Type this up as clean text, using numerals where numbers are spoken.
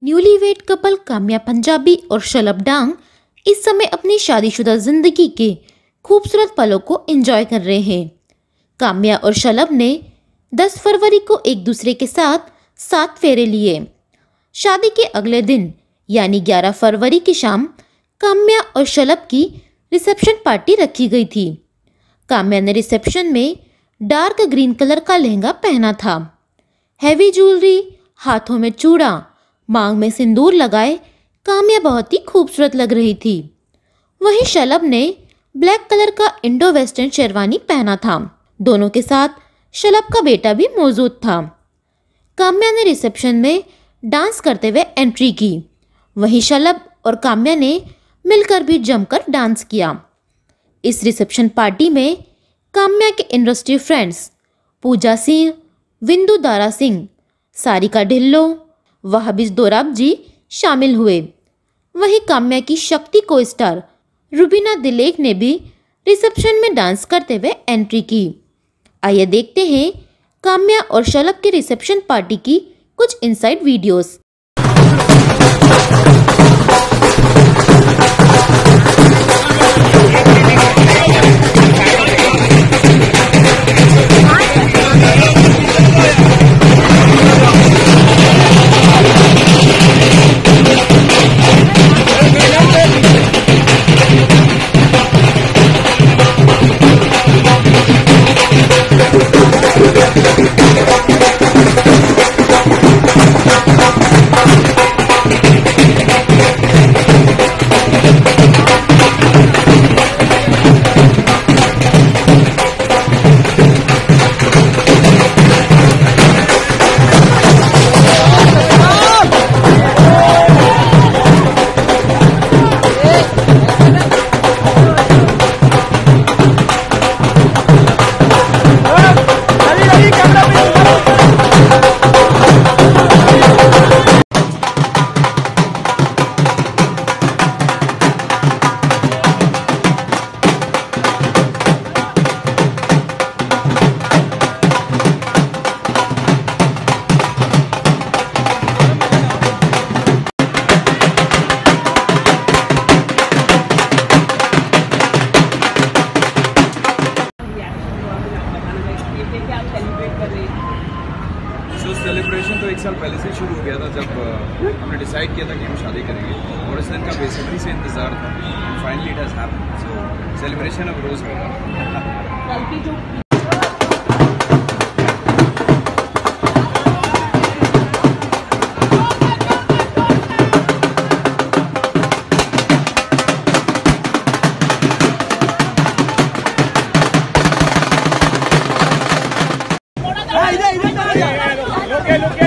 Newlywed couple Kamya Punjabi और शलभ डांग इस समय अपनी शादीशुदा जिंदगी के खूबसूरत पलों को एंजॉय कर रहे हैं। काम्या और शलभ ने 10 फरवरी को एक दूसरे के साथ 7 फेरे लिए। शादी के अगले दिन यानी 11 फरवरी की शाम काम्या और शलभ की रिसेप्शन पार्टी रखी गई थी। काम्या ने रिसेप्शन में डार्क ग्रीन कलर का लहंगा पहना था। हैवी ज्वेलरी, हाथों में चूड़ा, मांग में सिंदूर लगाए काम्या बहुत ही खूबसूरत लग रही थी। वहीं शलभ ने ब्लैक कलर का इंडो वेस्टर्न शेरवानी पहना था। दोनों के साथ शलभ का बेटा भी मौजूद था। काम्या ने रिसेप्शन में डांस करते हुए एंट्री की। वहीं शलभ और काम्या ने मिलकर भी जमकर डांस किया। इस रिसेप्शन पार्टी में काम्या के इंडस्ट्री फ्रेंड्स पूजा सिंह, विंदु दारा सिंह, सारिका ढिल्लो, वहाबिज दोराब जी शामिल हुए। वहीं काम्या की शक्ति को स्टार रुबीना दिलेक ने भी रिसेप्शन में डांस करते हुए एंट्री की। आइए देखते हैं काम्या और शलभ के रिसेप्शन पार्टी की कुछ इनसाइड वीडियोस। सेलिब्रेशन तो 1 साल पहले से शुरू हो गया था, जब हमने डिसाइड किया था कि हम शादी करेंगे और इस दिन का बेसिकली से इंतज़ार था। And finally it has happened. So celebration अब रोज़ होगा। Look